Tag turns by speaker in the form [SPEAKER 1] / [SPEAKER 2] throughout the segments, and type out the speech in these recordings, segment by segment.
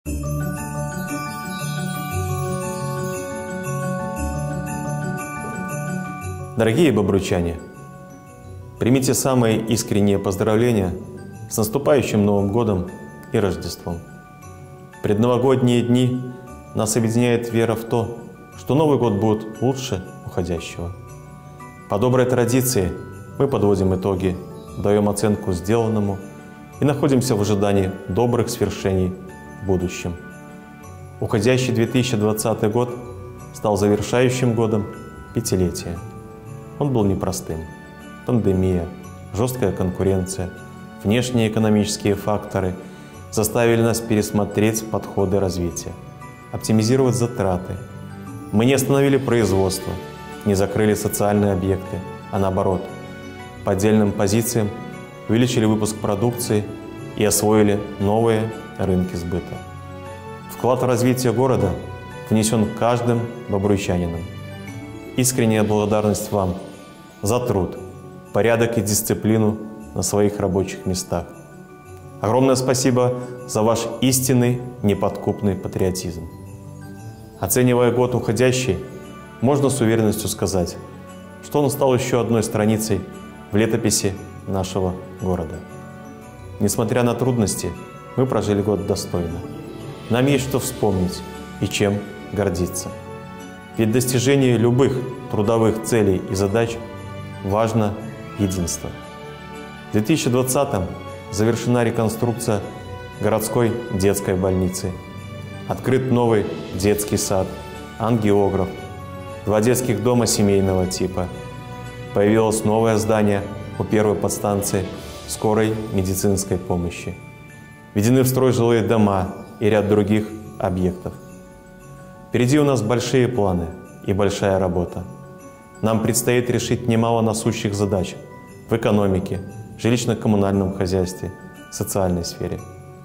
[SPEAKER 1] Дорогие бобруйчане, примите самые искренние поздравления с наступающим Новым годом и Рождеством. В предновогодние дни нас объединяет вера в то, что Новый год будет лучше уходящего. По доброй традиции мы подводим итоги, даем оценку сделанному и находимся в ожидании добрых свершений в будущем. Уходящий 2020 год стал завершающим годом пятилетия. Он был непростым. Пандемия, жесткая конкуренция, внешние экономические факторы заставили нас пересмотреть подходы развития, оптимизировать затраты. Мы не остановили производство, не закрыли социальные объекты, а наоборот, по отдельным позициям увеличили выпуск продукции и освоили новые рынки сбыта. Вклад в развитие города внесен каждым бобруйчанином. Искренняя благодарность вам за труд, порядок и дисциплину на своих рабочих местах. Огромное спасибо за ваш истинный, неподкупный патриотизм. Оценивая год уходящий, можно с уверенностью сказать, что он стал еще одной страницей в летописи нашего города. Несмотря на трудности, мы прожили год достойно. Нам есть что вспомнить и чем гордиться. Ведь достижение любых трудовых целей и задач важно единство. В 2020-м завершена реконструкция городской детской больницы. Открыт новый детский сад, ангиограф, 2 детских дома семейного типа. Появилось новое здание у первой подстанции скорой медицинской помощи. Введены в строй жилые дома и ряд других объектов. Впереди у нас большие планы и большая работа. Нам предстоит решить немало насущих задач в экономике, жилищно-коммунальном хозяйстве, социальной сфере.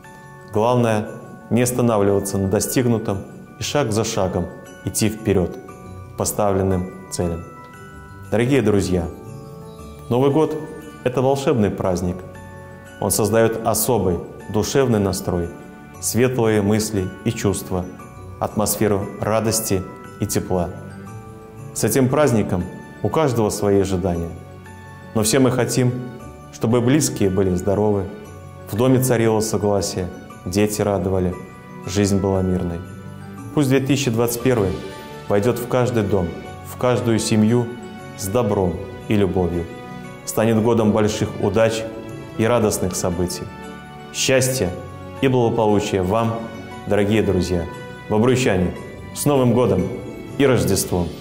[SPEAKER 1] Главное – не останавливаться на достигнутом и шаг за шагом идти вперед к поставленным целям. Дорогие друзья, Новый год – это волшебный праздник. Он создает особый душевный настрой, светлые мысли и чувства, атмосферу радости и тепла. С этим праздником у каждого свои ожидания. Но все мы хотим, чтобы близкие были здоровы, в доме царило согласие, дети радовали, жизнь была мирной. Пусть 2021 войдет в каждый дом, в каждую семью с добром и любовью. Станет годом больших удач и радостных событий. Счастья и благополучия вам, дорогие друзья! Бобруйчане, с Новым годом и Рождеством!